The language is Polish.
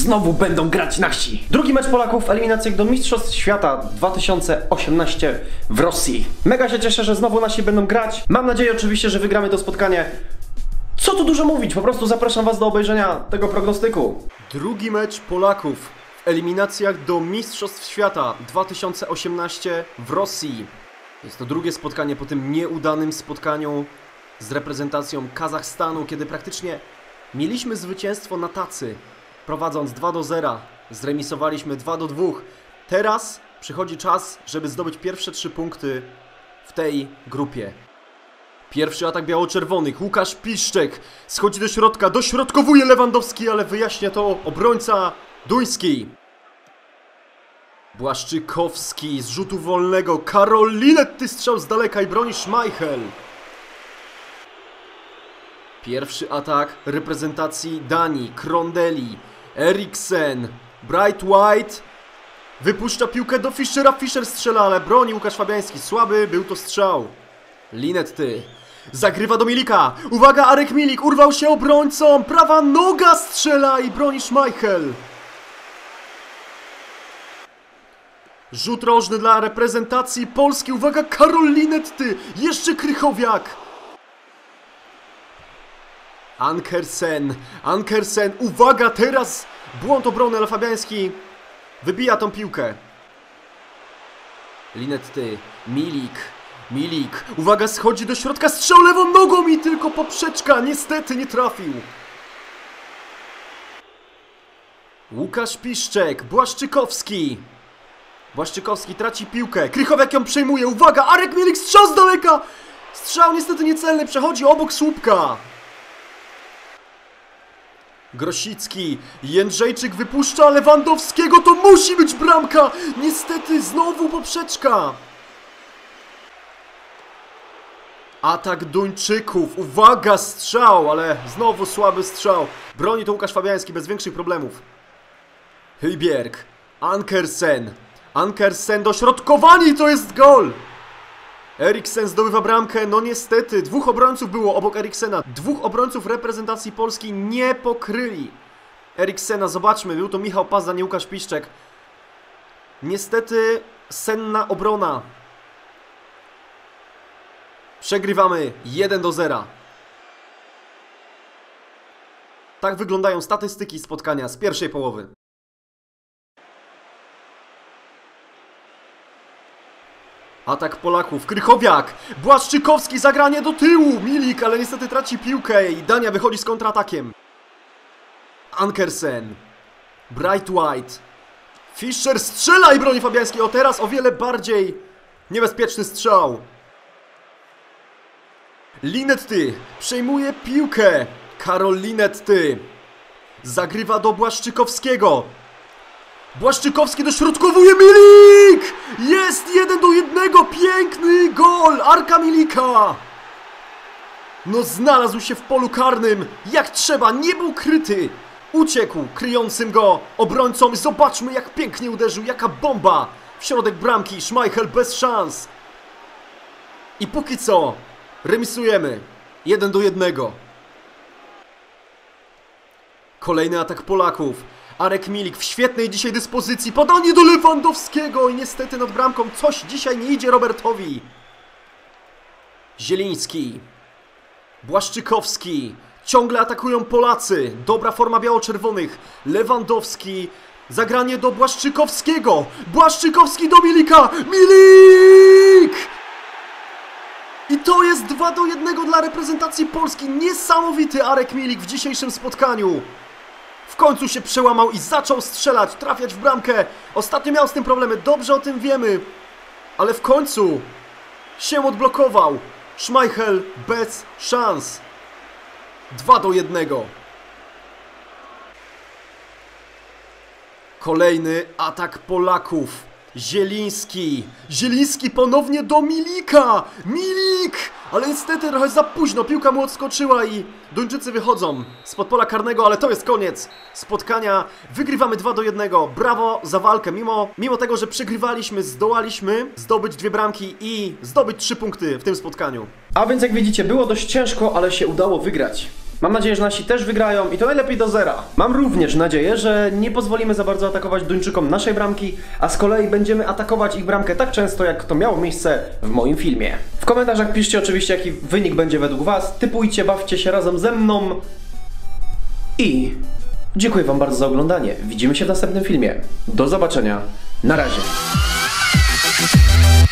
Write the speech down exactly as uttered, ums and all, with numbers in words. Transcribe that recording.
znowu będą grać nasi. Drugi mecz Polaków w eliminacjach do Mistrzostw Świata dwa tysiące osiemnaście w Rosji. Mega się cieszę, że znowu nasi będą grać. Mam nadzieję oczywiście, że wygramy to spotkanie. Co tu dużo mówić, po prostu zapraszam was do obejrzenia tego prognostyku. Drugi mecz Polaków w eliminacjach do Mistrzostw Świata dwa tysiące osiemnaście w Rosji. Jest to drugie spotkanie po tym nieudanym spotkaniu z reprezentacją Kazachstanu, kiedy praktycznie mieliśmy zwycięstwo na tacy, prowadząc dwa do zera, zremisowaliśmy dwa do dwóch. Teraz przychodzi czas, żeby zdobyć pierwsze trzy punkty w tej grupie. Pierwszy atak biało-czerwonych, Łukasz Piszczek schodzi do środka, dośrodkowuje Lewandowski, ale wyjaśnia to obrońca duński. Błaszczykowski z rzutu wolnego, Karol Linetty strzał z daleka i broni Schmeichel. Pierwszy atak reprezentacji Danii, Krondeli, Eriksen, Bright White wypuszcza piłkę do Fischera, Fischer strzela, ale broni Łukasz Fabiański, słaby był to strzał. Linetty zagrywa do Milika, uwaga, Arek Milik urwał się obrońcą, prawa noga strzela i broni Schmeichel. Rzut rożny dla reprezentacji Polski, uwaga, Karol Linetty, jeszcze Krychowiak. Ankersen, Ankersen, uwaga, teraz błąd obrony, ale Fabiański wybija tą piłkę. Linetty, Milik, Milik, uwaga, schodzi do środka, strzał lewą nogą i tylko poprzeczka, niestety nie trafił. Łukasz Piszczek, Błaszczykowski. Błaszczykowski traci piłkę, Krychowiak ją przejmuje, uwaga, Arek Milik, strzał z daleka. Strzał niestety niecelny, przechodzi obok słupka. Grosicki, Jędrzejczyk wypuszcza Lewandowskiego, to musi być bramka! Niestety znowu poprzeczka! Atak Duńczyków, uwaga, strzał, ale znowu słaby strzał. Broni to Łukasz Fabiański bez większych problemów. Højbjerg, Ankersen, Ankersen dośrodkowanie i to jest gol! Eriksen zdobywa bramkę, no niestety, dwóch obrońców było obok Eriksena. Dwóch obrońców reprezentacji Polski nie pokryli Eriksena, zobaczmy, był to Michał Pazda, nie Łukasz Piszczek. Niestety, senna obrona. Przegrywamy jeden do zera. Tak wyglądają statystyki spotkania z pierwszej połowy. Atak Polaków, Krychowiak, Błaszczykowski, zagranie do tyłu, Milik, ale niestety traci piłkę i Dania wychodzi z kontratakiem. Ankersen, Bright White, Fischer strzela i broni Fabiański, o teraz o wiele bardziej niebezpieczny strzał. Linetty przejmuje piłkę, Karol Linetty zagrywa do Błaszczykowskiego. Błaszczykowski dośrodkowuje, Milik! Jest jeden do jednego, piękny gol Arka Milika! No znalazł się w polu karnym, jak trzeba, nie był kryty. Uciekł kryjącym go obrońcom. Zobaczmy, jak pięknie uderzył, jaka bomba w środek bramki, Schmeichel bez szans. I póki co remisujemy jeden do jednego. Kolejny atak Polaków. Arek Milik w świetnej dzisiaj dyspozycji, podanie do Lewandowskiego i niestety nad bramką coś dzisiaj nie idzie Robertowi. Zieliński, Błaszczykowski, ciągle atakują Polacy, dobra forma biało-czerwonych, Lewandowski, zagranie do Błaszczykowskiego, Błaszczykowski do Milika, Milik! I to jest dwa do jednego dla reprezentacji Polski, niesamowity Arek Milik w dzisiejszym spotkaniu. W końcu się przełamał i zaczął strzelać, trafiać w bramkę. Ostatnio miał z tym problemy, dobrze o tym wiemy. Ale w końcu się odblokował. Schmeichel bez szans. dwa do jednego. Kolejny atak Polaków. Zieliński. Zieliński ponownie do Milika. Milik! Ale niestety trochę za późno. Piłka mu odskoczyła i Duńczycy wychodzą spod pola karnego, ale to jest koniec spotkania. Wygrywamy dwa do jednego. Brawo za walkę. Mimo, mimo tego, że przegrywaliśmy, zdołaliśmy zdobyć dwie bramki i zdobyć trzy punkty w tym spotkaniu. A więc jak widzicie, było dość ciężko, ale się udało wygrać. Mam nadzieję, że nasi też wygrają i to najlepiej do zera. Mam również nadzieję, że nie pozwolimy za bardzo atakować Duńczykom naszej bramki, a z kolei będziemy atakować ich bramkę tak często, jak to miało miejsce w moim filmie. W komentarzach piszcie oczywiście, jaki wynik będzie według was. Typujcie, bawcie się razem ze mną. I dziękuję wam bardzo za oglądanie. Widzimy się w następnym filmie. Do zobaczenia. Na razie.